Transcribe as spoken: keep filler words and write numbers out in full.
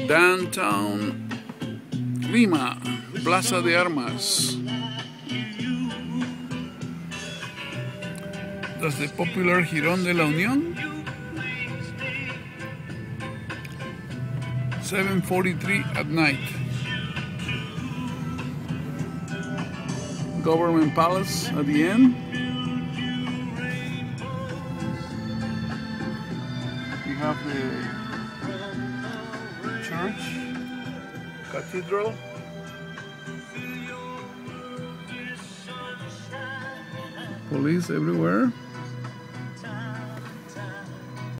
Downtown Lima, Plaza de Armas. That's the popular Jirón de la Unión. seven forty-three at night. Government Palace at the end. We have the church, cathedral. Police everywhere.